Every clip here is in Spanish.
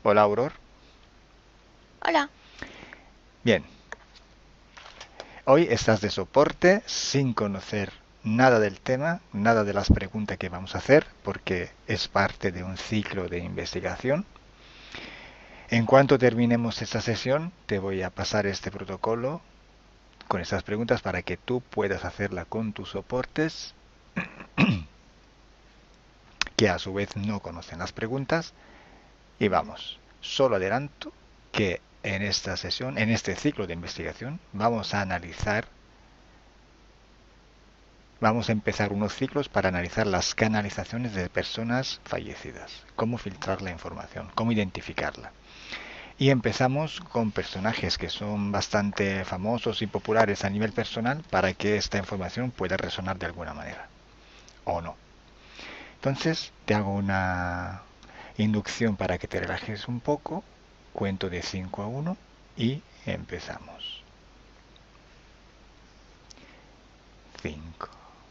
Hola, Auror. Hola. Bien, hoy estás de soporte sin conocer nada del tema, nada de las preguntas que vamos a hacer, porque es parte de un ciclo de investigación. En cuanto terminemos esta sesión, te voy a pasar este protocolo con estas preguntas para que tú puedas hacerla con tus soportes, que a su vez no conocen las preguntas. Y Ujú. vamos, solo adelanto que en esta sesión, en este ciclo de investigación, vamos a empezar unos ciclos para analizar las canalizaciones de personas fallecidas, cómo filtrar la información, cómo identificarla. Y empezamos con personajes que son bastante famosos y populares a nivel personal para que esta información pueda resonar de alguna manera, o no. Entonces, te hago una inducción para que te relajes un poco, cuento de 5 a 1 y empezamos. 5,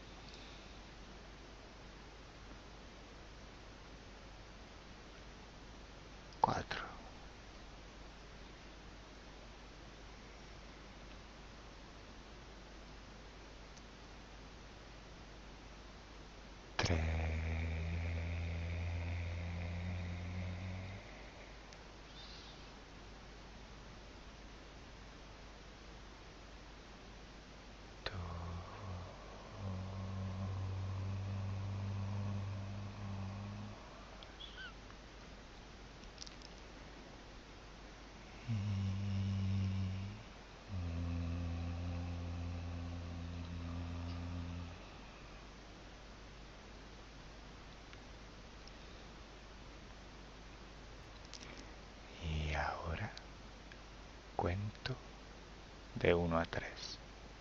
4, 3, 2, y ahora cuento de 1 a 3.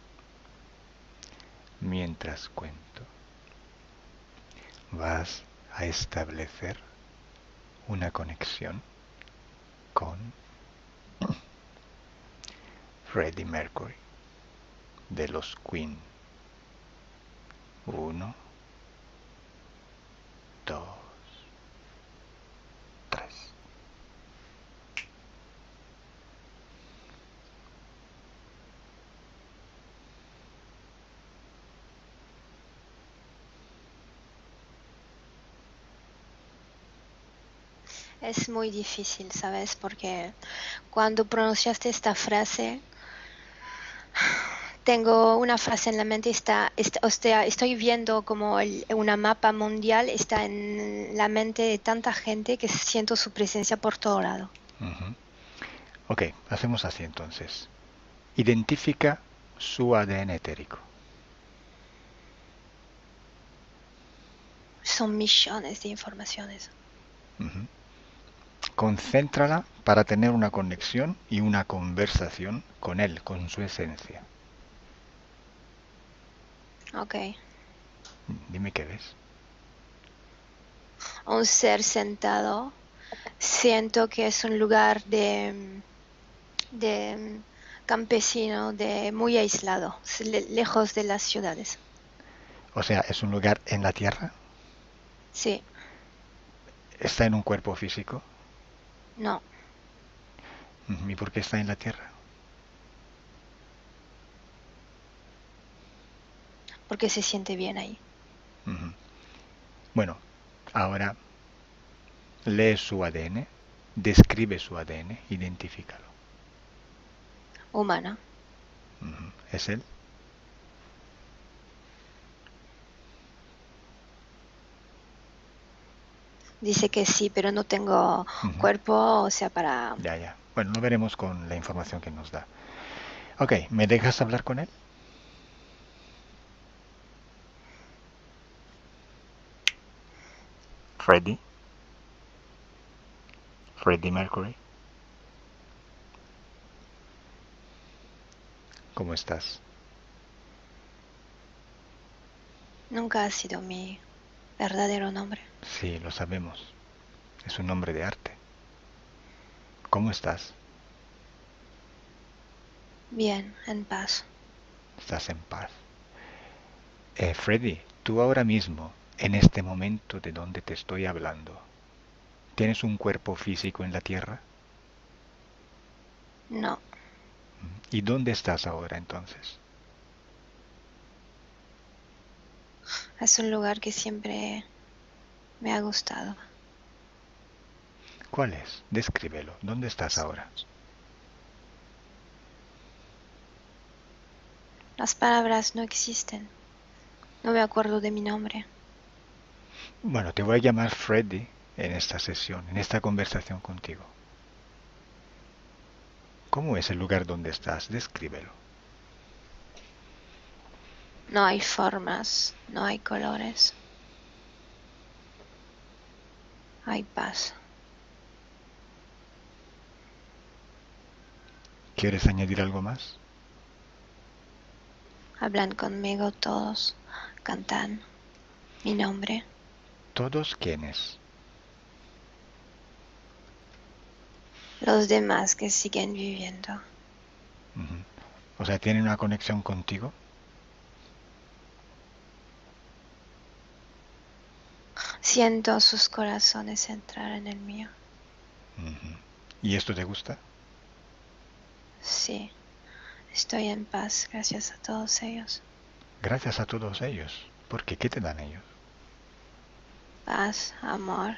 Mientras cuento, vas a establecer una conexión con Freddie Mercury de los Queen. 1, 2, 3. Es muy difícil, ¿sabes? Porque cuando pronunciaste esta frase, tengo una frase en la mente, o sea, estoy viendo como una mapa mundial está en la mente de tanta gente que siento su presencia por todo lado. Uh-huh. Ok, hacemos así entonces. Identifica su ADN etérico. Son millones de informaciones. Uh-huh. Concéntrala para tener una conexión y una conversación con él, con su esencia. Ok. Dime qué ves. Un ser sentado. Siento que es un lugar de campesino, de muy aislado, lejos de las ciudades. O sea, es un lugar en la Tierra, Sí, está en un cuerpo físico. no, ¿Y por qué está en la Tierra? porque se siente bien ahí. Uh-huh. Bueno, ahora lee su ADN, describe su ADN, identifícalo. Humana. Uh-huh. ¿Es él? Dice que sí, pero no tengo Uh-huh. cuerpo, o sea, para... Ya, ya. Bueno, lo veremos con la información que nos da. Ok, ¿me dejas hablar con él? Freddie. Freddie Mercury. ¿Cómo estás? Nunca ha sido mi verdadero nombre. Sí, lo sabemos. Es un nombre de arte. ¿Cómo estás? Bien, en paz. Estás en paz. Freddy, tú ahora mismo, en este momento de donde te estoy hablando, ¿Tienes un cuerpo físico en la Tierra? No, ¿Y dónde estás ahora entonces? es un lugar que siempre me ha gustado. ¿Cuál es? Descríbelo. ¿Dónde estás ahora? Las palabras no existen. No me acuerdo de mi nombre. Bueno, te voy a llamar Freddy en esta sesión, en esta conversación contigo. ¿Cómo es el lugar donde estás? Descríbelo. No hay formas, no hay colores. Hay paz. ¿Quieres añadir algo más? Hablan conmigo todos. Cantan mi nombre. ¿Todos quiénes? Los demás que siguen viviendo. Ujú. O sea, ¿tienen una conexión contigo? Siento sus corazones entrar en el mío. Ujú. ¿Y esto te gusta? Sí, estoy en paz gracias a todos ellos. Gracias a todos ellos. ¿Por qué? ¿Qué te dan ellos? Paz, amor,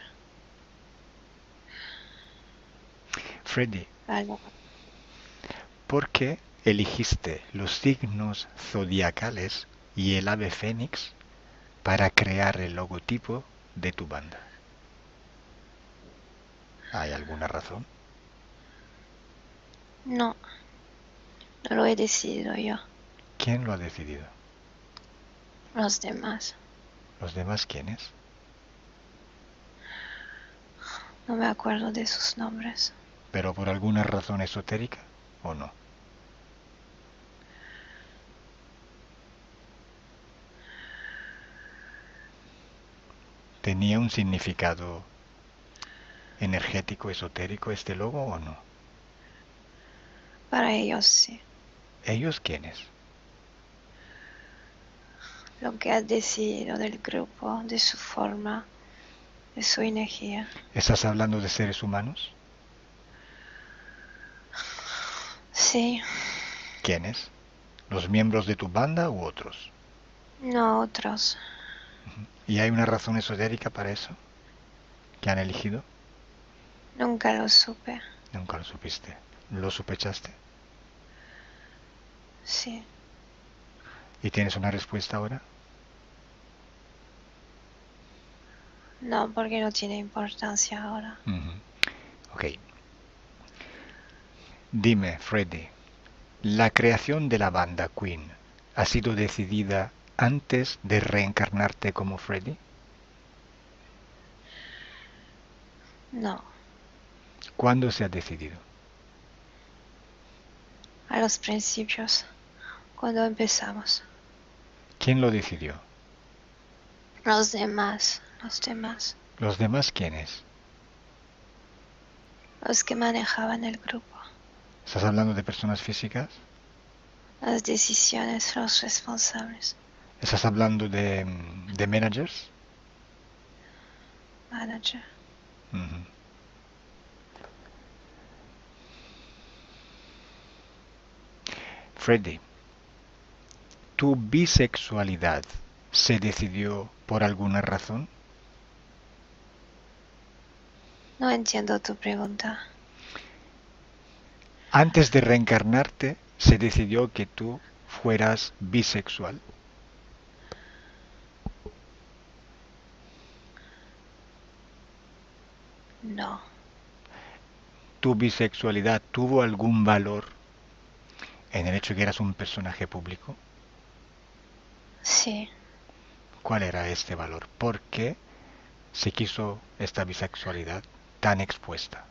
Freddy, valor. ¿por qué elegiste los signos zodiacales y el ave fénix para crear el logotipo de tu banda? ¿Hay alguna razón? No, no lo he decidido yo. ¿Quién lo ha decidido? Los demás. ¿Los demás quiénes? No me acuerdo de sus nombres. ¿Pero por alguna razón esotérica o no? ¿Tenía un significado energético, esotérico este logo o no? Para ellos sí. ¿Ellos quiénes? Lo que ha decidido del grupo, de su forma, de su energía. ¿Estás hablando de seres humanos? Sí, ¿Quiénes? ¿Los miembros de tu banda u otros? no otros. ¿Y hay una razón esotérica para eso? ¿Que han elegido? Nunca lo supe. Nunca lo supiste. ¿Lo sospechaste? Sí. ¿Y tienes una respuesta ahora? No, porque no tiene importancia ahora. Ok. Dime, Freddy, ¿la creación de la banda Queen ha sido decidida antes de reencarnarte como Freddy? No, ¿Cuándo se ha decidido? a los principios, cuando empezamos. ¿Quién lo decidió? Los demás, los demás. ¿Los demás quiénes? Los que manejaban el grupo. ¿Estás hablando de personas físicas? Las decisiones, los responsables. ¿Estás hablando de managers? Manager. Ujú. Freddy, ¿tu bisexualidad se decidió por alguna razón? No entiendo tu pregunta. Antes de reencarnarte, se decidió que tú fueras bisexual. No, ¿Tu bisexualidad tuvo algún valor en el hecho que eras un personaje público? sí. ¿Cuál era este valor? ¿Por qué se quiso esta bisexualidad tan expuesta?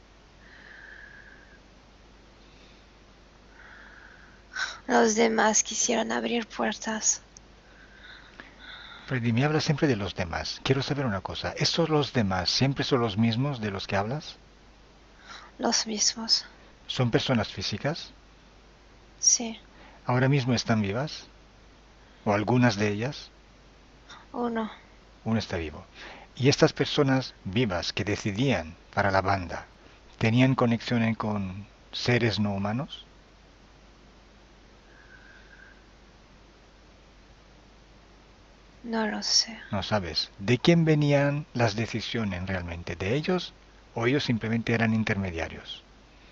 Los demás quisieron abrir puertas. Freddy, me hablas siempre de los demás. Quiero saber una cosa. ¿Estos los demás siempre son los mismos de los que hablas? Los mismos. ¿Son personas físicas? Sí. ¿Ahora mismo están vivas? ¿O algunas de ellas? Uno. Uno está vivo. Y estas personas vivas que decidían para la banda, ¿tenían conexión con seres no humanos? No lo sé. No sabes. ¿De quién venían las decisiones realmente? ¿De ellos o ellos simplemente eran intermediarios?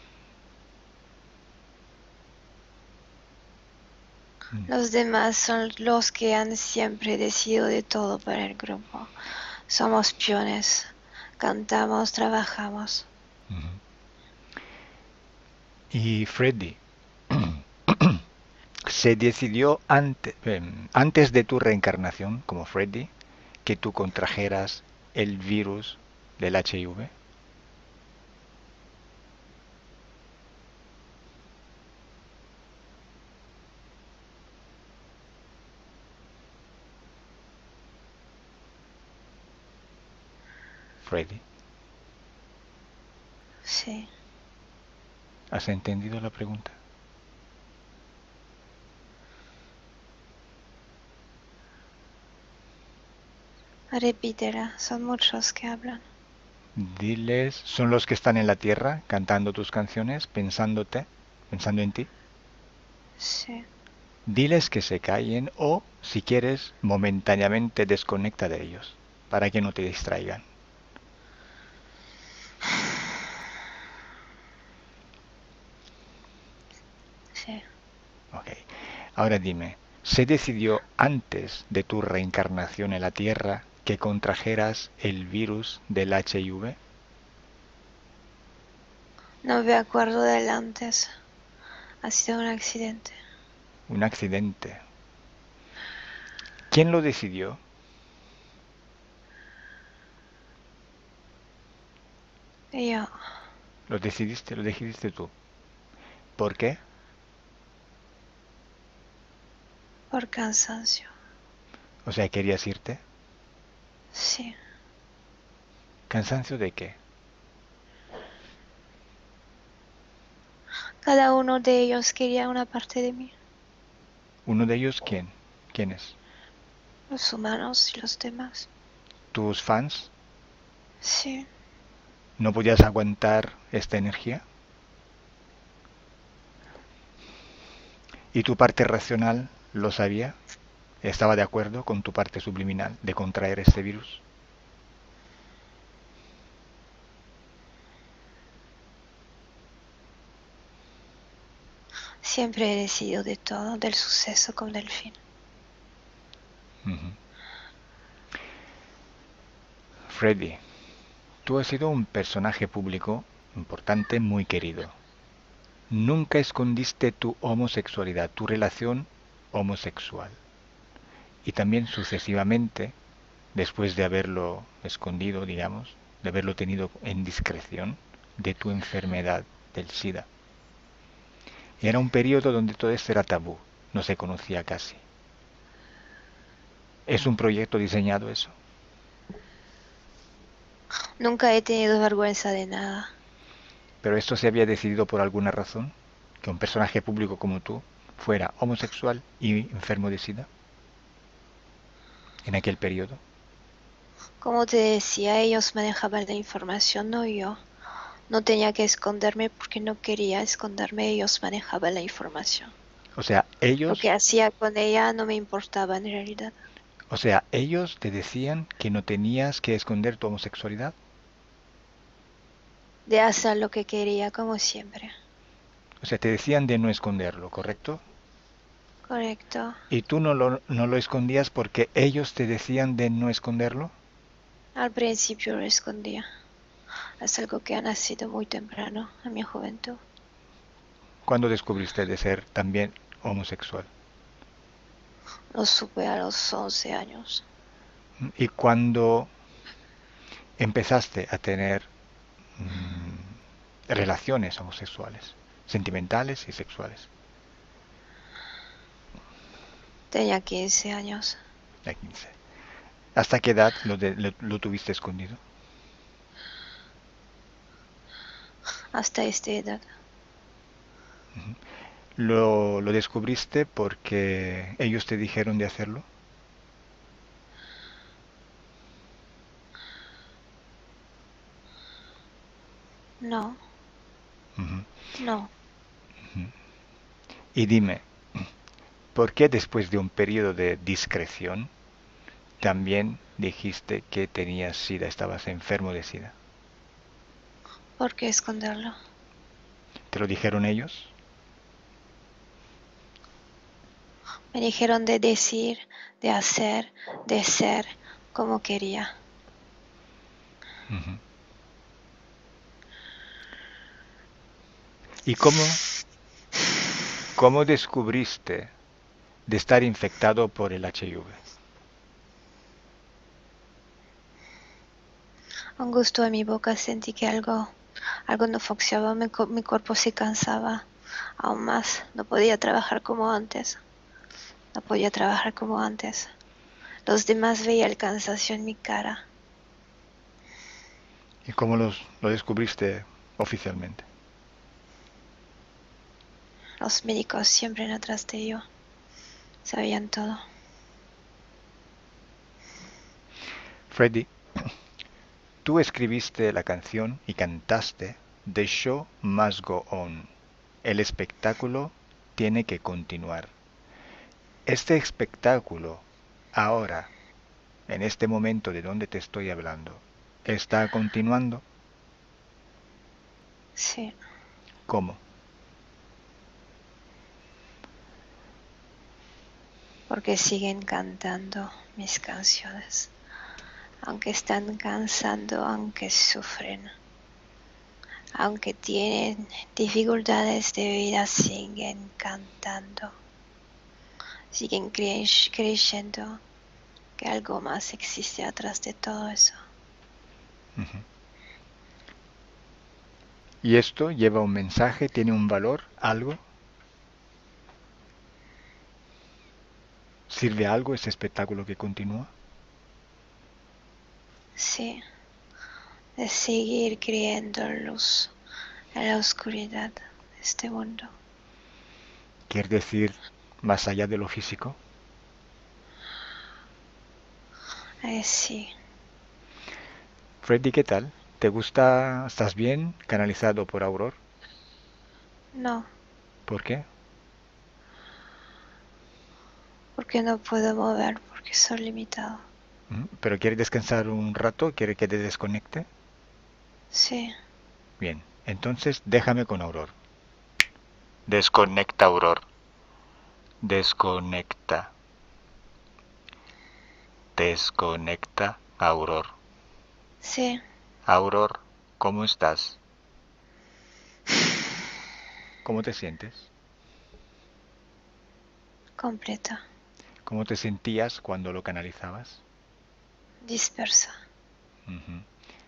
Mm, Los demás son los que han siempre decidido de todo para el grupo. Somos peones. Cantamos, trabajamos. ujú. Y Freddy, se decidió antes de tu reencarnación como Freddy que tú contrajeras el virus del HIV. Freddy, Sí. ¿has entendido la pregunta? Repítela. Son muchos que hablan. Diles, ¿son los que están en la tierra cantando tus canciones, pensando en ti? Sí. Diles que se callen o, si quieres, momentáneamente desconecta de ellos, para que no te distraigan. Sí. Ok. Ahora dime, ¿se decidió antes de tu reencarnación en la Tierra que contrajeras el virus del HIV? No me acuerdo del antes. Ha sido un accidente. Un accidente. ¿Quién lo decidió? Yo, Lo decidiste tú. ¿Por qué? por cansancio. O sea, querías irte. Sí. ¿Cansancio de qué? Cada uno de ellos quería una parte de mí. ¿Uno de ellos quién? ¿Quién es? Los humanos y los demás. ¿Tus fans? Sí. ¿No podías aguantar esta energía? ¿Y tu parte racional lo sabía? ¿Estaba de acuerdo con tu parte subliminal de contraer este virus? Siempre he decidido de todo, del suceso como del fin. Ujú. Freddy, tú has sido un personaje público importante, muy querido. Nunca escondiste tu homosexualidad, tu relación homosexual. Y también sucesivamente, después de haberlo escondido, digamos, de haberlo tenido en discreción, de tu enfermedad del SIDA. Era un periodo donde todo esto era tabú, no se conocía casi. ¿Es un proyecto diseñado eso? Nunca he tenido vergüenza de nada. ¿Pero esto se había decidido por alguna razón? ¿Que un personaje público como tú fuera homosexual y enfermo de SIDA en aquel periodo? Como te decía, ellos manejaban la información, no yo. No tenía que esconderme porque no quería esconderme, ellos manejaban la información. O sea, Lo que ellos, hacía con ella no me importaba en realidad. ellos te decían que no tenías que esconder tu homosexualidad. De hacer lo que quería, como siempre. O sea, te decían de no esconderlo, ¿correcto? Correcto. Y tú no lo escondías porque ellos te decían de no esconderlo. Al principio lo escondía. Es algo que ha nacido muy temprano, en mi juventud. ¿Cuándo descubriste de ser también homosexual? Lo supe a los 11 años. ¿Y cuándo empezaste a tener relaciones homosexuales, sentimentales y sexuales? Tenía 15 años. A 15. ¿Hasta qué edad lo tuviste escondido? Hasta esta edad. ¿Lo descubriste porque ellos te dijeron de hacerlo? No, Ujú. no, Y dime, ¿por qué después de un periodo de discreción también dijiste que tenías SIDA, estabas enfermo de SIDA? ¿por qué esconderlo? ¿Te lo dijeron ellos? Me dijeron de decir, de hacer, de ser como quería. Ujú. ¿Y cómo descubriste de estar infectado por el HIV? Un gusto en mi boca sentí que algo no funcionaba, mi cuerpo se cansaba aún más. No podía trabajar como antes. No podía trabajar como antes. Los demás veían el cansancio en mi cara. ¿Y cómo lo descubriste oficialmente? Los médicos siempre atrás de yo. Sabían todo. Freddie, tú escribiste la canción y cantaste The Show Must Go On. El espectáculo tiene que continuar. Este espectáculo, ahora, en este momento de donde te estoy hablando, ¿está continuando? Sí, ¿Cómo? porque siguen cantando mis canciones. Aunque están cansando, aunque sufren, aunque tienen dificultades de vida, siguen cantando. Siguen creyendo que algo más existe atrás de todo eso. Ujú. ¿Y esto lleva un mensaje, tiene un valor, algo? ¿Sirve algo ese espectáculo que continúa? Sí, de seguir creyendo luz en la oscuridad de este mundo. ¿Quiere decir más allá de lo físico? Sí, Freddy, ¿qué tal? ¿Te gusta? ¿Estás bien? ¿Canalizado por Auror? no, ¿Por qué? porque no puedo mover, porque soy limitado. ¿Pero quiere descansar un rato? ¿Quiere que te desconecte? Sí, Bien, entonces déjame con Auror. Desconecta, Auror. Desconecta. Desconecta, Auror. sí, Auror, ¿cómo estás? ¿Cómo te sientes? completa, ¿Cómo te sentías cuando lo canalizabas? dispersa. Ujú.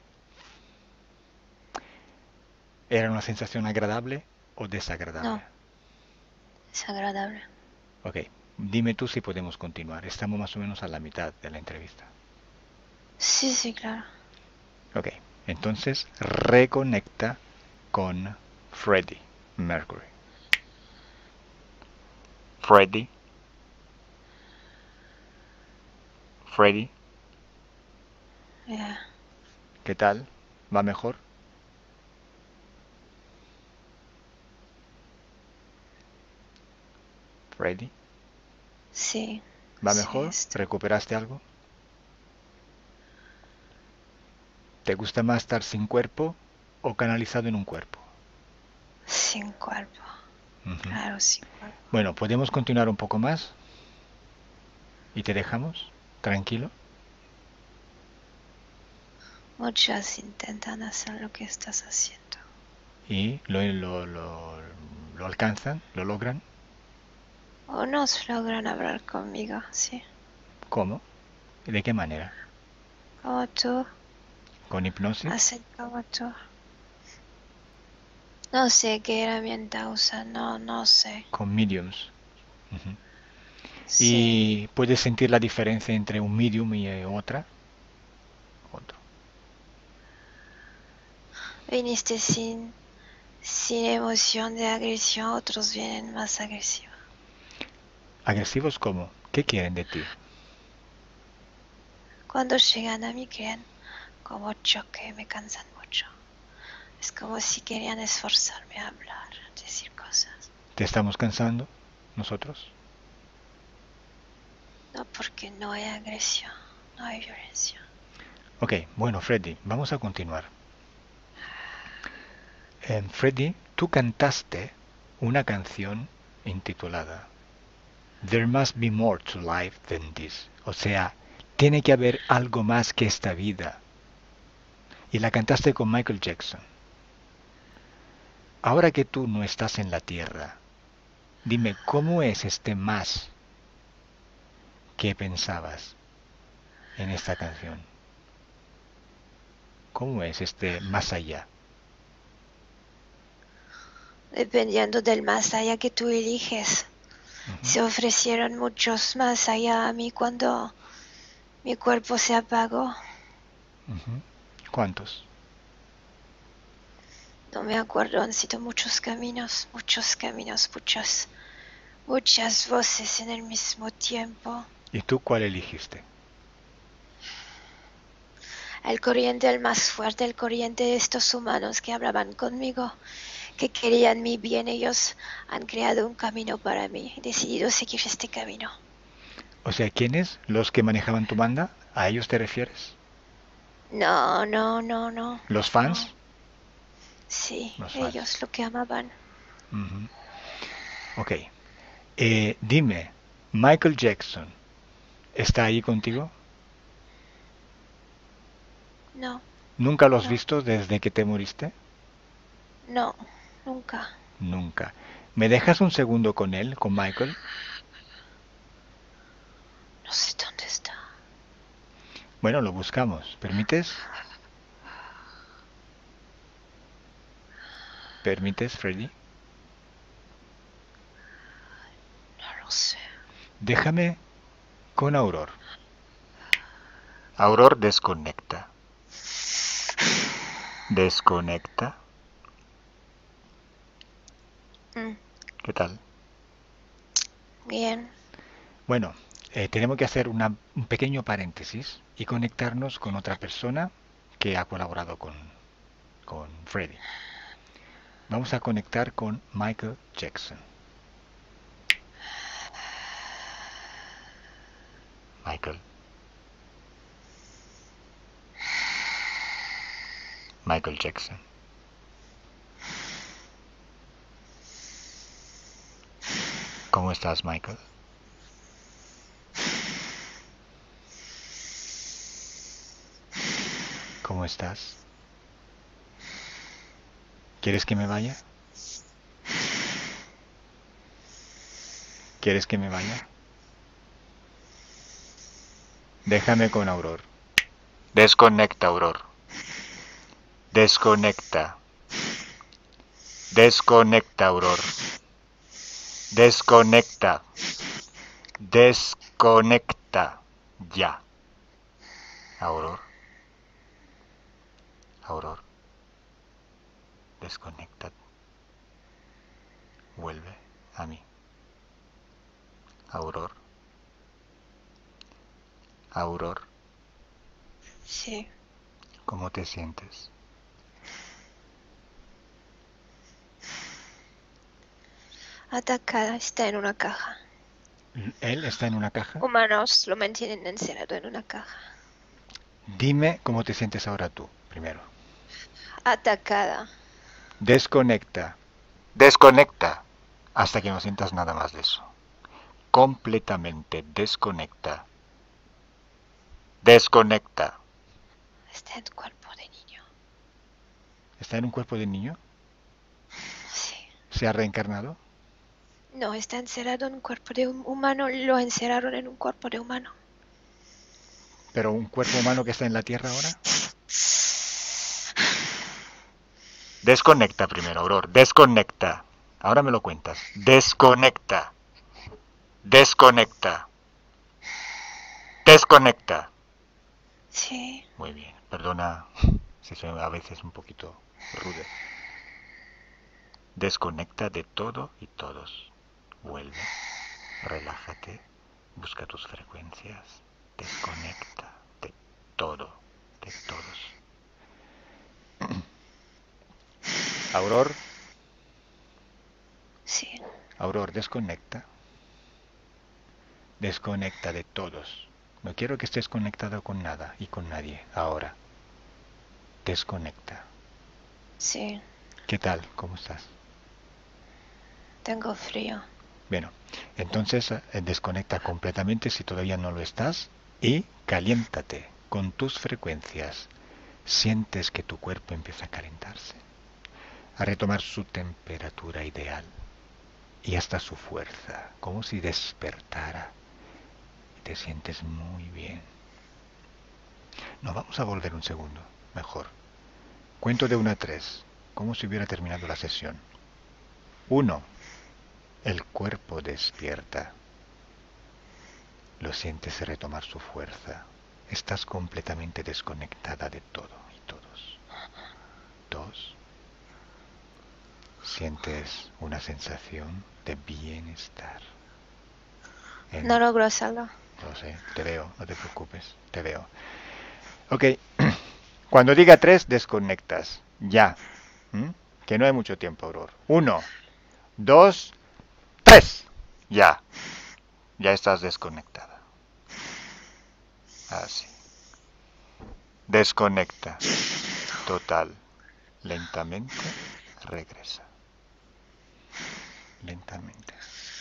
¿Era una sensación agradable o desagradable? No, es agradable. Ok, dime tú si podemos continuar. Estamos más o menos a la mitad de la entrevista. Sí, sí, claro. Ok, entonces reconecta con Freddie Mercury. Freddie, Freddie, Yeah. ¿qué tal? ¿Va mejor? Freddie, Sí, ¿va sí, mejor? ¿Recuperaste algo? ¿Te gusta más estar sin cuerpo o canalizado en un cuerpo? sin cuerpo. Ujú. Claro, sin cuerpo. Bueno, ¿podemos continuar un poco más? ¿Y te dejamos? ¿Tranquilo? Muchas intentan hacer lo que estás haciendo. ¿Y lo alcanzan? ¿Lo logran? Unos logran hablar conmigo, sí. ¿Cómo? ¿De qué manera? Como tú, ¿Con hipnosis? hacen como tú. No sé qué herramienta usan, no, no sé. Con mediums. Ujú. Sí. ¿Y puedes sentir la diferencia entre un medium y otra? Otro. Viniste sin emoción de agresión, otros vienen más agresivos. ¿Agresivos cómo? ¿Qué quieren de ti? Cuando llegan a mí creen como choque, me cansan mucho. Es como si querían esforzarme a hablar, a decir cosas. ¿Te estamos cansando nosotros? No, porque no hay agresión, no hay violencia. Ok, bueno, Freddy, vamos a continuar. Freddy, tú cantaste una canción intitulada There must be more to life than this. O sea, tiene que haber algo más que esta vida. Y la cantaste con Michael Jackson. Ahora que tú no estás en la tierra, dime, ¿cómo es este más que pensabas en esta canción? ¿Cómo es este más allá? Dependiendo del más allá que tú eliges. Ujú, Se ofrecieron muchos más allá a mí cuando mi cuerpo se apagó. ujú. ¿Cuántos? No me acuerdo, han sido muchos caminos, muchas voces en el mismo tiempo. ¿Y tú cuál eligiste? El corriente, el más fuerte, el corriente de estos humanos que hablaban conmigo, que querían mi bien. Ellos han creado un camino para mí. He decidido seguir este camino. O sea, ¿quiénes? ¿Los que manejaban tu banda? ¿A ellos te refieres? No, no, no, no, ¿Los no. fans? Sí, Los fans. ellos lo que amaban. Ujú. Ok. Dime, ¿Michael Jackson está ahí contigo? No, ¿Nunca lo has no, visto desde que te moriste? no, nunca. Nunca. ¿Me dejas un segundo con él, con Michael? No sé dónde está. Bueno, lo buscamos. ¿Permites? ¿Permites, Freddy? No lo sé. Déjame con Auror. Auror desconecta. Desconecta. Mm, ¿Qué tal? bien. Bueno, tenemos que hacer un pequeño paréntesis y conectarnos con otra persona que ha colaborado con Freddy. Vamos a conectar con Michael Jackson. Michael. Michael Jackson. ¿Cómo estás, Michael? ¿Cómo estás? ¿Quieres que me vaya? ¿Quieres que me vaya? Déjame con Auror. Desconecta, Auror. Desconecta. Desconecta, Auror. Desconecta. Desconecta. Ya. Auror. Auror. Desconecta. Vuelve a mí. Auror. Auror. Sí. ¿Cómo te sientes? Atacada, está en una caja. ¿Él está en una caja? Humanos lo mantienen encerrado en una caja. Dime cómo te sientes ahora tú, primero. Atacada. Desconecta. Desconecta. Hasta que no sientas nada más de eso. Completamente desconecta. Desconecta. Está en cuerpo de niño. ¿Está en un cuerpo de niño? Sí. ¿Se ha reencarnado? No, está encerrado en un cuerpo de humano. Lo encerraron en un cuerpo de humano. ¿Pero un cuerpo humano que está en la Tierra ahora? Desconecta primero, Auror. Desconecta. Ahora me lo cuentas. Desconecta. Desconecta. Desconecta. Sí. Muy bien. Perdona si soy a veces un poquito rude. Desconecta de todo y todos. Vuelve. Relájate. Busca tus frecuencias. Desconecta de todo, de todos. Auror, Sí. Auror, desconecta. Desconecta de todos. No quiero que estés conectado con nada y con nadie ahora. Desconecta. Sí. ¿Qué tal? ¿Cómo estás? Tengo frío. Bueno, entonces desconecta completamente si todavía no lo estás y caliéntate con tus frecuencias. Sientes que tu cuerpo empieza a calentarse, a retomar su temperatura ideal y hasta su fuerza, como si despertara. Y te sientes muy bien. Nos vamos a volver un segundo, mejor. Cuento de 1 a 3, como si hubiera terminado la sesión. 1. El cuerpo despierta. Lo sientes retomar su fuerza. Estás completamente desconectada de todo y todos. 2. Sientes una sensación de bienestar. No logro hacerlo. Lo sé, te veo, no te preocupes, te veo. Ok, cuando diga 3, desconectas. Ya. ¿Mm? Que no hay mucho tiempo, Aurora. 1, 2, 3. Ya. Ya estás desconectada. Así. Desconecta. Total. Lentamente regresa. Lentamente.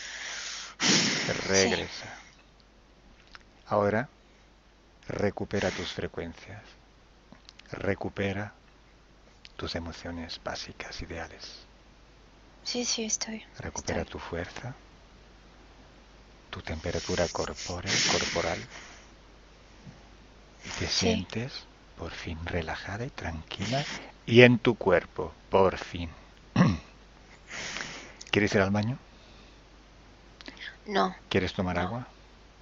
Sí. Regresa. Ahora recupera tus frecuencias. Recupera tus emociones básicas, ideales. Sí, sí, estoy. Recupera tu fuerza, tu temperatura corporal y te Sí. sientes por fin relajada y tranquila y en tu cuerpo, por fin. ¿Quieres ir al baño? No. ¿Quieres tomar No. agua?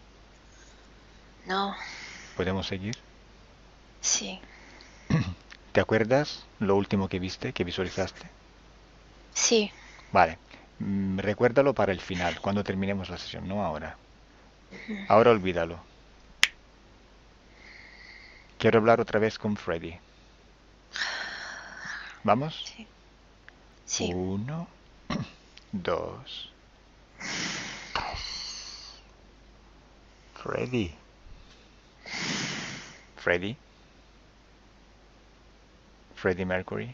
No. ¿Podemos seguir? Sí. ¿Te acuerdas lo último que viste, que visualizaste? Sí. Vale. Recuérdalo para el final, cuando terminemos la sesión, no ahora. Ahora olvídalo. Quiero hablar otra vez con Freddy. ¿Vamos? Sí. Sí. 1, 2. Freddy. Freddy. Freddie Mercury.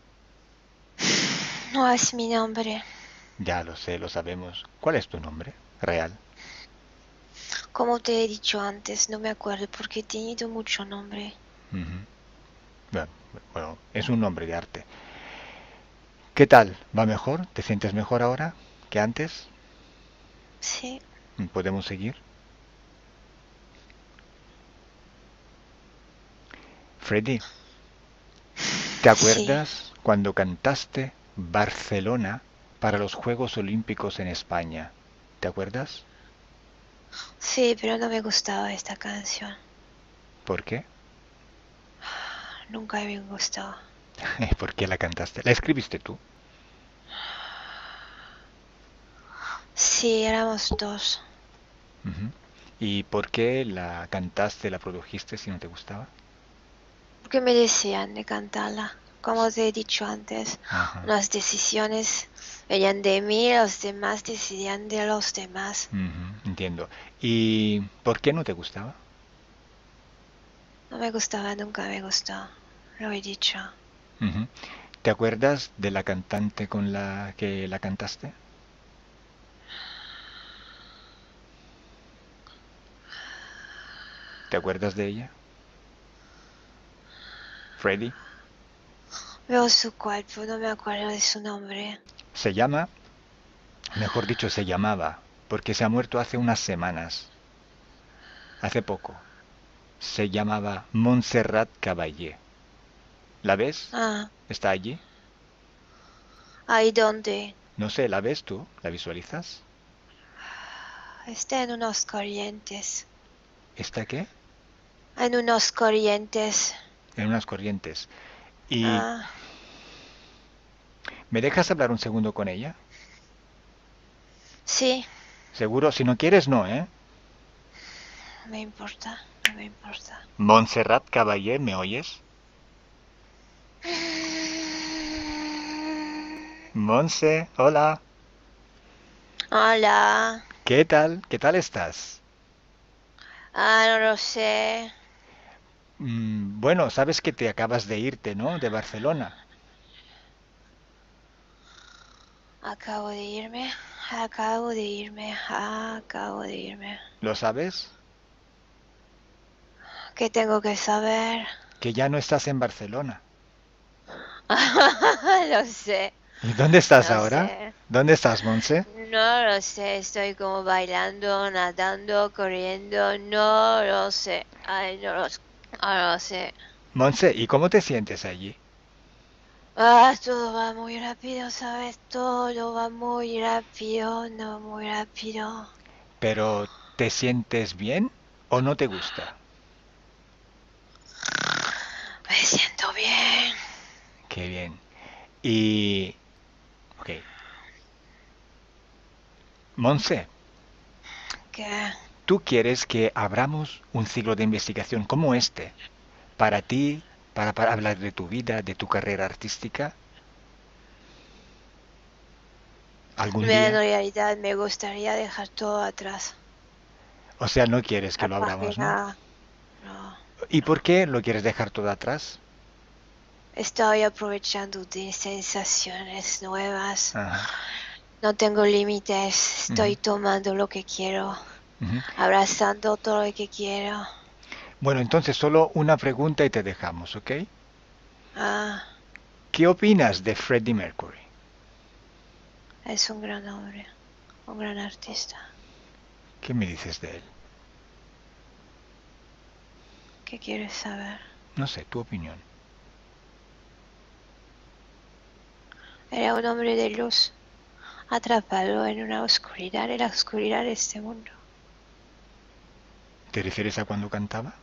No es mi nombre. Ya lo sé, lo sabemos. ¿Cuál es tu nombre real? Como te he dicho antes, no me acuerdo porque he tenido mucho nombre. Ujú. Bueno, es un nombre de arte. ¿Qué tal? ¿Va mejor? ¿Te sientes mejor ahora que antes? Sí. ¿Podemos seguir? Freddy, ¿te Sí. acuerdas cuando cantaste Barcelona para los Juegos Olímpicos en España? ¿Te acuerdas? Sí, pero no me gustaba esta canción. ¿Por qué? Nunca me gustó. ¿Por qué la cantaste? ¿La escribiste tú? Sí, éramos dos. Ujú. ¿Y por qué la cantaste, la produjiste si no te gustaba? Porque me decían de cantarla. Como te he dicho antes, Ajá. las decisiones venían de mí, los demás decidían de los demás. Ujú, entiendo. ¿Y por qué no te gustaba? No me gustaba, nunca me gustó. Lo he dicho. Ujú. ¿Te acuerdas de la cantante con la que la cantaste? ¿Te acuerdas de ella? Freddie. Veo su cuerpo, no me acuerdo de su nombre. Se llama, mejor dicho, se llamaba, porque se ha muerto hace unas semanas, hace poco. Se llamaba Montserrat Caballé. ¿La ves? Ah, ¿Está allí? ¿ahí dónde? No sé, ¿la ves tú? ¿La visualizas? Está en unos corrientes. ¿Está qué? En unos corrientes. En unas corrientes. ¿Y Ah, me dejas hablar un segundo con ella? sí, Seguro, si no quieres, no, ¿eh? no me importa, no me importa. Montserrat Caballé, ¿me oyes? Monse, hola. Hola. ¿Qué tal? ¿Qué tal estás? No lo sé. Bueno, sabes que te acabas de irte, ¿no? De Barcelona. Acabo de irme. Acabo de irme. Acabo de irme. ¿Lo sabes? ¿Qué tengo que saber? Que ya no estás en Barcelona. Lo sé. ¿Y dónde estás No ahora? sé. ¿Dónde estás, Monse? No lo sé. Estoy como bailando, nadando, corriendo. No lo sé. Ay, no lo sé. Monse, ¿y cómo te sientes allí? Todo va muy rápido, ¿sabes? Todo va muy rápido, no muy rápido. ¿Pero te sientes bien o no te gusta? Me siento bien. Qué bien. Y... Ok. Monse, ¿Qué? ¿tú quieres que abramos un ciclo de investigación como este para ti, para hablar de tu vida, de tu carrera artística, algún En día? realidad me gustaría dejar todo atrás. O sea, no quieres que La lo abramos, ¿no? página, no. ¿Y por qué lo quieres dejar todo atrás? Estoy aprovechando de sensaciones nuevas. Ajá. No tengo límites. Ujú, Estoy tomando lo que quiero. ujú. Abrazando todo lo que quiero. Bueno, entonces solo una pregunta y te dejamos, ¿ok? Ah, ¿Qué opinas de Freddie Mercury? es un gran hombre. Un gran artista. ¿Qué me dices de él? ¿Qué quieres saber? No sé, tu opinión. Era un hombre de luz. Atrapado en una oscuridad, en la oscuridad de este mundo. ¿Te refieres a cuando cantaba?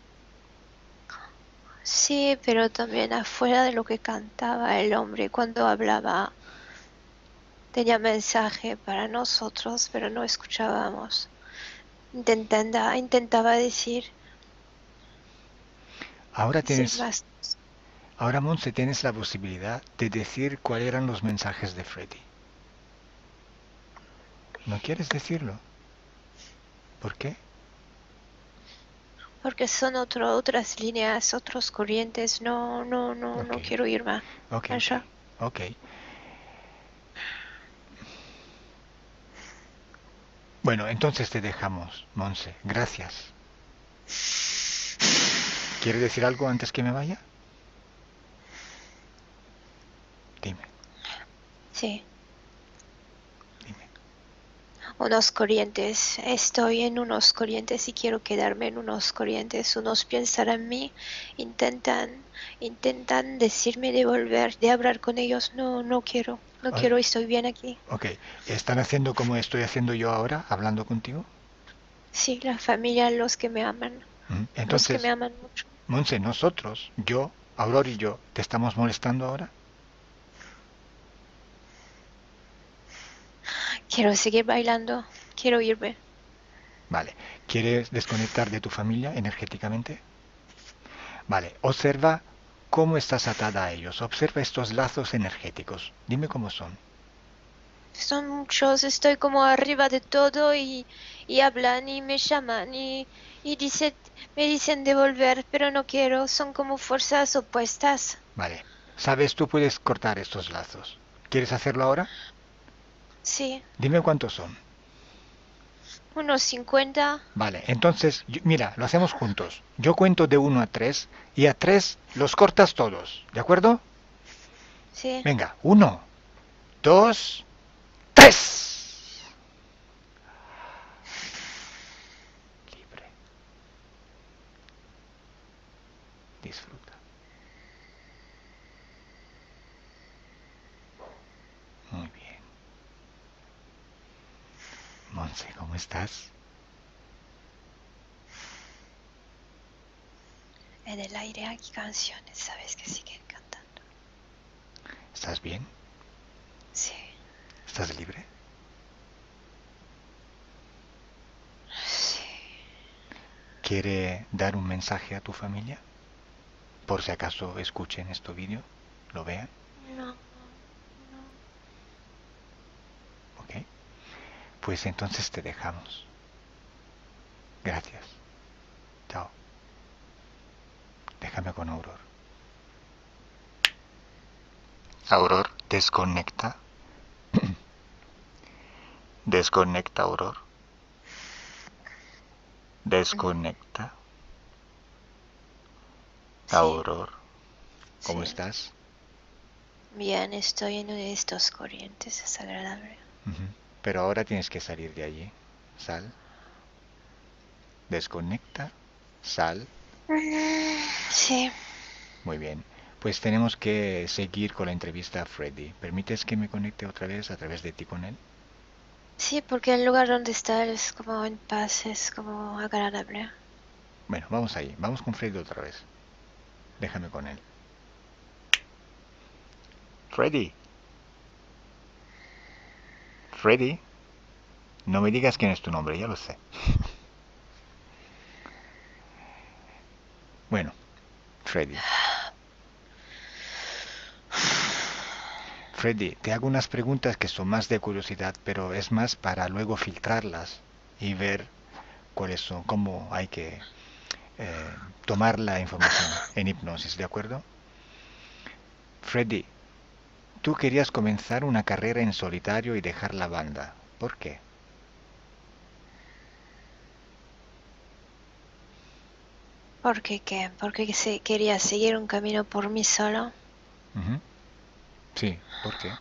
Sí, pero también afuera de lo que cantaba el hombre cuando hablaba, tenía mensaje para nosotros, pero no escuchábamos. Intentaba Ahora decir tienes, más. ahora Monse tienes la posibilidad de decir cuáles eran los mensajes de Freddie. ¿No quieres decirlo? ¿Por qué? Porque son otras líneas, otros corrientes. Ok, No quiero ir más ok, ok, allá. ok. Bueno, entonces te dejamos, Monse. Gracias. ¿Quieres decir algo antes que me vaya? Dime, Sí, dime. unos corrientes. Estoy en unos corrientes y quiero quedarme en unos corrientes. Unos piensan en mí, intentan decirme de volver, de hablar con ellos. No quiero, no Oye, quiero, estoy bien aquí. ok, ¿están haciendo como estoy haciendo yo ahora, hablando contigo? Sí, la familia, los que me Entonces, aman mucho. Monse, nosotros, yo, Aurora y yo, ¿te estamos molestando ahora? Quiero seguir bailando, quiero irme. Vale. ¿Quieres desconectar de tu familia energéticamente? Vale. Observa cómo estás atada a ellos. Observa estos lazos energéticos. Dime cómo son. Son muchos, estoy como arriba de todo y hablan y me llaman me dicen de volver, pero no quiero, son como fuerzas opuestas. Vale. Sabes, tú puedes cortar estos lazos. ¿Quieres hacerlo ahora? Sí, Dime cuántos son. unos 50. Vale, entonces, mira, lo hacemos juntos. Yo cuento de 1 a 3 y a 3 los cortas todos. ¿De acuerdo? Sí. Venga, 1, 2, 3. Libre. Disfruta. Muy bien. Monse, ¿cómo estás? En el aire hay canciones, ¿sabes? Que siguen cantando. ¿Estás bien? Sí, ¿Estás libre? sí. ¿Quiere dar un mensaje a tu familia? Por si acaso escuchen este vídeo, lo vean. No, no. Pues entonces te dejamos. Gracias. Chao. Déjame con Auror. Auror, desconecta. Desconecta, Auror. Desconecta. Sí, Auror, ¿cómo sí. estás? Bien, estoy en uno de estos corrientes, es agradable. Pero ahora tienes que salir de allí. Sal. Desconecta. Sal. Sí, Muy bien. Pues tenemos que seguir con la entrevista a Freddy. ¿Permites que me conecte otra vez a través de ti con él? sí, porque el lugar donde está es como en paz, es como agradable. Bueno, vamos ahí. Vamos con Freddy otra vez. Déjame con él. Freddy. Freddy. No me digas quién es tu nombre, ya lo sé. Bueno, Freddy. Freddy, te hago unas preguntas que son más de curiosidad, pero es más para luego filtrarlas y ver cuáles son, cómo hay que tomar la información en hipnosis, ¿de acuerdo? Freddy, tú querías comenzar una carrera en solitario y dejar la banda. ¿Por qué? ¿Por qué qué? Porque quería seguir un camino por mí solo. Ujú. Sí, ¿por qué?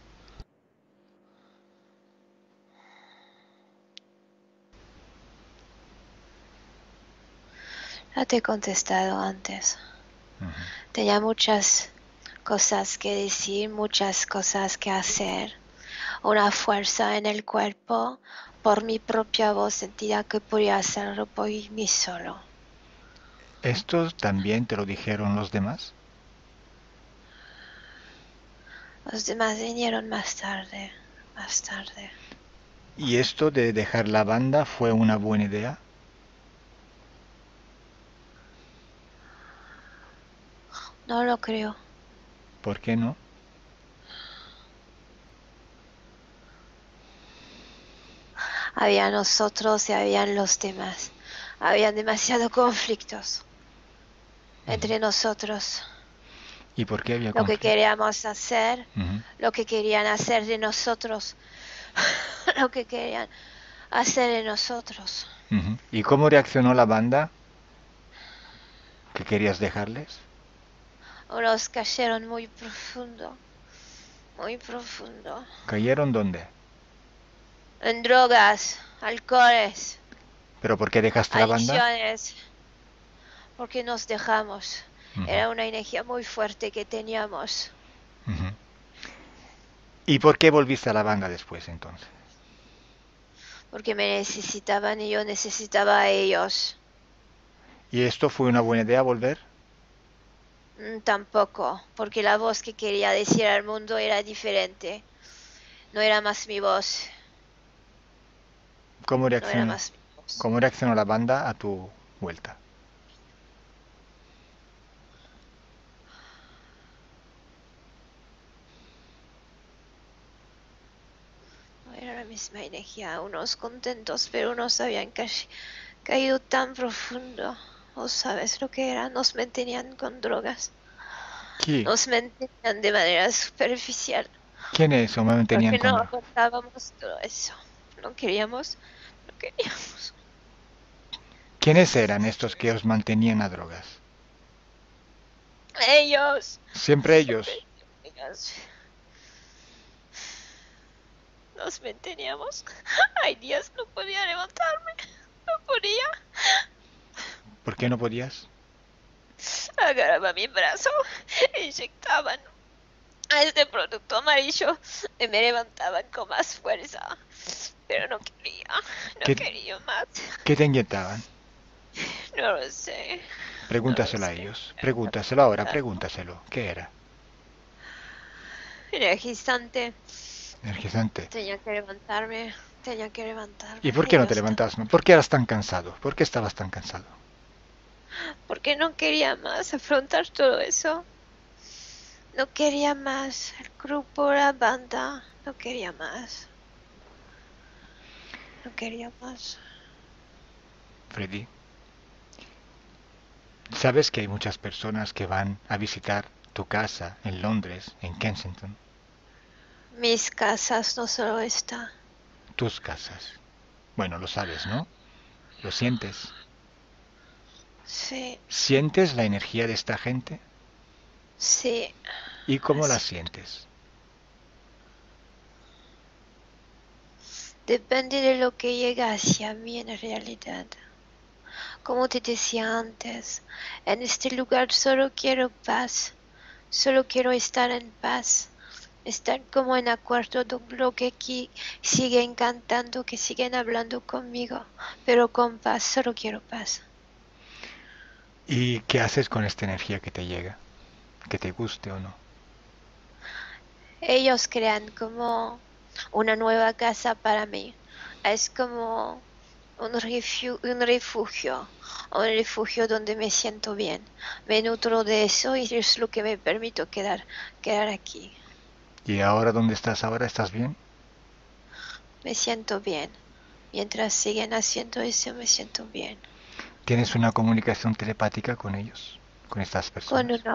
Ya te he contestado antes. Ujú. Tenía muchas cosas que decir, muchas cosas que hacer. Una fuerza en el cuerpo. Por mi propia voz sentía que podía hacerlo por mí solo. ¿Esto también te lo dijeron los demás? Los demás vinieron más tarde, más tarde. ¿Y esto de dejar la banda fue una buena idea? No lo creo. ¿Por qué no? Había nosotros y habían los demás. Habían demasiados conflictos entre nosotros. ¿Y por qué había Lo que conflicto? queríamos hacer, Ujú, lo que querían hacer de nosotros, lo que querían hacer de nosotros. ujú. ¿Y cómo reaccionó la banda? ¿Qué querías dejarles? Unos cayeron muy profundo, muy profundo. ¿Cayeron dónde? En drogas, alcoholes, ¿Pero por qué dejaste la banda? adicciones, porque nos dejamos. Ujú, Era una energía muy fuerte que teníamos. ujú. ¿Y por qué volviste a la banda después entonces? Porque me necesitaban y yo necesitaba a ellos. ¿Y esto fue una buena idea volver? Tampoco, porque la voz que quería decir al mundo era diferente. No era más mi voz, ¿Cómo no era reaccionó, más mi voz. cómo reaccionó la banda a tu vuelta? No era la misma energía, unos contentos, pero unos habían caído tan profundo. ¿O sabes lo que era? Nos mantenían con drogas. ¿Quién? Nos mantenían de manera superficial. ¿Quién es? ¿O me tenían Porque no con... aguantábamos todo eso. No queríamos, no queríamos. ¿Quiénes eran estos que os mantenían a drogas? Ellos Siempre siempre ellos. ellos nos manteníamos. Hay días no podía levantarme, no podía. ¿Por qué no podías? Agarraba mi brazo, inyectaban a este producto amarillo y me levantaban con más fuerza. Pero no ¿Qué, quería más. qué te inyectaban? No lo sé, no lo Pregúntaselo a sé. ellos. Pregúntaselo ahora, pregúntaselo. ¿Qué era? Energizante. Energizante. Tenía que ¿Y levantarme. por qué no te Ellos también. levantabas? ¿Por qué eras tan cansado? ¿Por qué estabas tan cansado? Porque no quería más afrontar todo eso. No quería más. El grupo, la banda, no quería más. No quería más. Freddy, ¿sabes que hay muchas personas que van a visitar tu casa en Londres, en Kensington? Mis casas no solo está. Tus casas. Bueno, lo sabes, ¿no? Lo sientes. Sí, ¿Sientes la energía de esta gente? sí, ¿Y cómo la así. sientes? Depende de lo que llega hacia mí en realidad. Como te decía antes, en este lugar solo quiero paz. Solo quiero estar en paz. Estar como en acuerdo de lo que aquí siguen cantando, que siguen hablando conmigo. Pero con paz, solo quiero paz. ¿Y qué haces con esta energía que te llega? ¿Que te guste o no? Ellos crean como una nueva casa para mí. Es como un refugio donde me siento bien. Me nutro de eso y es lo que me permito quedar aquí. ¿Y ahora dónde estás ahora? ¿Estás bien? Me siento bien. Mientras siguen haciendo eso, me siento bien. ¿Tienes una comunicación telepática con ellos? ¿Con estas Con personas?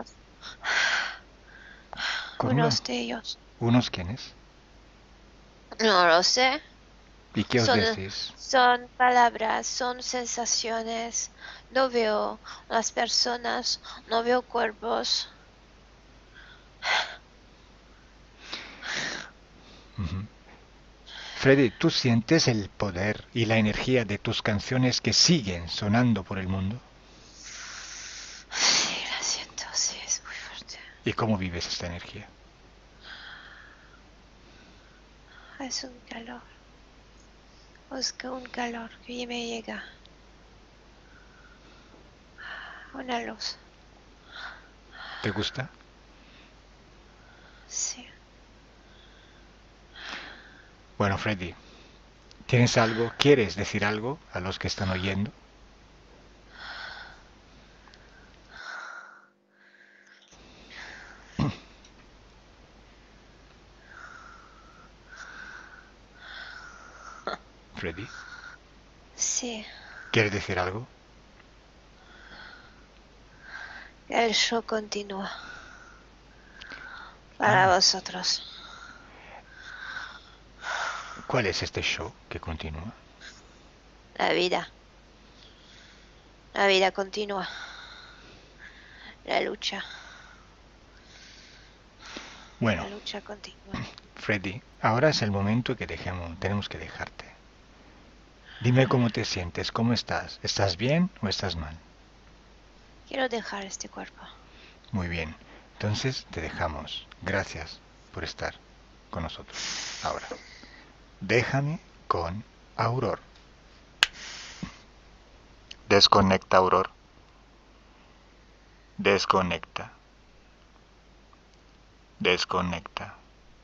¿Con uno? unos de ellos. ¿Unos quiénes? No lo sé. ¿Y qué os Son, decís? son palabras, son sensaciones. No veo las personas, no veo cuerpos. Ujú. Freddy, ¿tú sientes el poder y la energía de tus canciones que siguen sonando por el mundo? Sí, la siento, sí, es muy fuerte. ¿Y cómo vives esta energía? Es un calor. Busco un calor que me llega. Una luz. ¿Te gusta? Sí. Bueno, Freddy, ¿tienes algo? ¿Quieres decir algo a los que están oyendo? Freddy, Sí. ¿quieres decir algo? El show continúa. Para Ah, vosotros. ¿cuál es este show que continúa? La vida. La vida continúa. La lucha. La Bueno, lucha continúa. Freddy, ahora es el momento que dejemos, tenemos que dejarte. Dime cómo te sientes, cómo estás. ¿Estás bien o estás mal? Quiero dejar este cuerpo. Muy bien. Entonces te dejamos. Gracias por estar con nosotros. Ahora, déjame con Auror. Desconecta, Auror. Desconecta. Desconecta.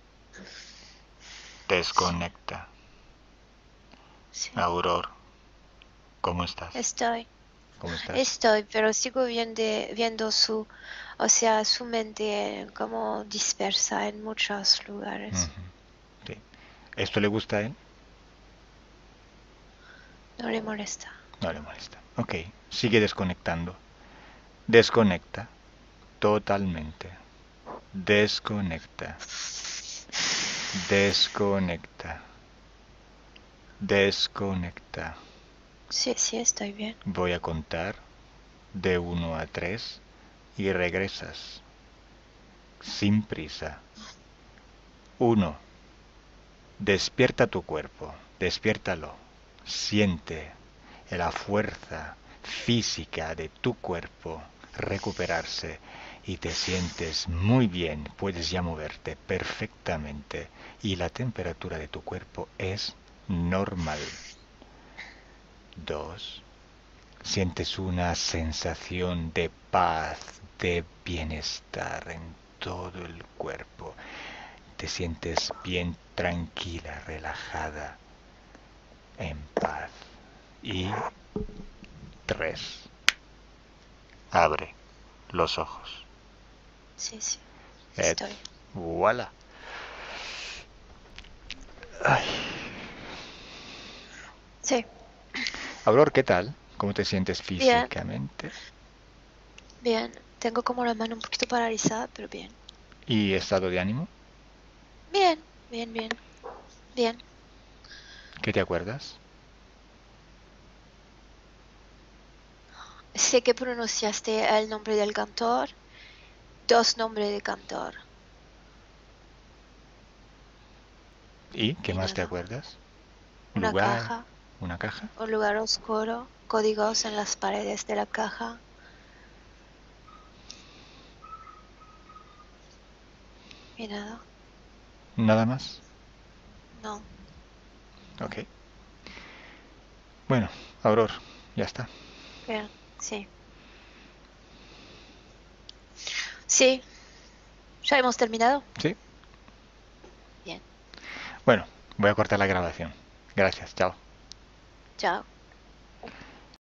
Desconecta. Sí. Auror, ¿cómo estás? Estoy. ¿Cómo estás? Estoy, pero sigo viendo o sea, su mente como dispersa en muchos lugares. Ujú, sí. ¿Esto le gusta a él? No le molesta. No le molesta. Ok, sigue desconectando. Desconecta. Totalmente. Desconecta. Desconecta. Desconecta. Sí, sí, estoy bien. Voy a contar de 1 a 3 y regresas. Sin prisa. 1. Despierta tu cuerpo. Despiértalo. Siente la fuerza física de tu cuerpo recuperarse y te sientes muy bien. Puedes ya moverte perfectamente y la temperatura de tu cuerpo es normal. 2. Sientes una sensación de paz, de bienestar en todo el cuerpo. Te sientes bien tranquila, relajada, en paz. Y 3. Abre los ojos. Sí, sí, Et estoy. voilà. Ay, Sí, Auror, ¿qué tal? ¿Cómo te sientes bien, físicamente? bien. Tengo como la mano un poquito paralizada, pero bien. ¿Y estado de ánimo? Bien, bien, bien, bien. ¿Qué te acuerdas? Sé que pronunciaste el nombre del cantor, dos nombres de cantor. ¿Y qué Y más te nada, acuerdas? una ¿Lugar? caja, ¿Una caja? un lugar oscuro, códigos en las paredes de la caja. Y nada, ¿Nada más? no, Ok. Bueno, Auror, ya está. bien, sí. Sí, ya hemos terminado. ¿Sí? Bien, Bueno, voy a cortar la grabación. Gracias, chao. chao.